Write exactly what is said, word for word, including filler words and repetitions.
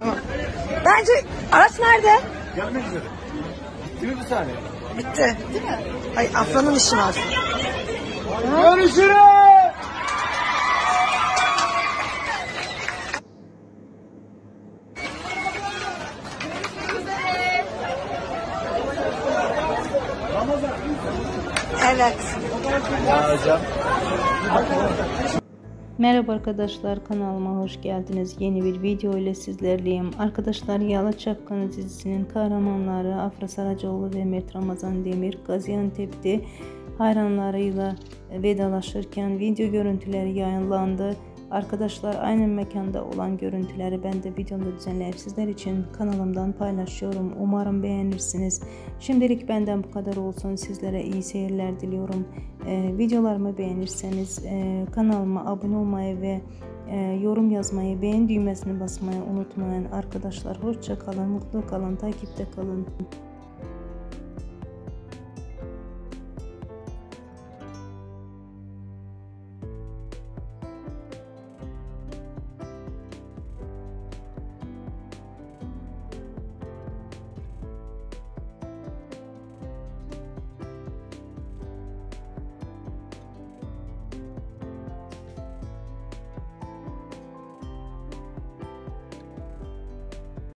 Tamam. Bence araç nerede? Gelmek üzere. Bitti mi bir saniye? Bitti. Değil mi? Ay Afra'nın işi var. Görüşürüz. Evet. Ya hocam. Merhaba arkadaşlar, kanalıma hoş geldiniz. Yeni bir video ile sizlerleyim. Arkadaşlar, Yalı Çapkını dizisinin kahramanları Afra Saracoğlu ve Mert Ramazan Demir Gaziantep'te hayranlarıyla vedalaşırken video görüntüleri yayınlandı. Arkadaşlar, aynı mekanda olan görüntüleri ben de videomda düzenleyip sizler için kanalımdan paylaşıyorum. Umarım beğenirsiniz. Şimdilik benden bu kadar olsun. Sizlere iyi seyirler diliyorum. Ee, videolarımı beğenirseniz e, kanalıma abone olmayı ve e, yorum yazmayı, beğen düğmesini basmayı unutmayın. Arkadaşlar, hoşça kalın, mutlu kalın, takipte kalın.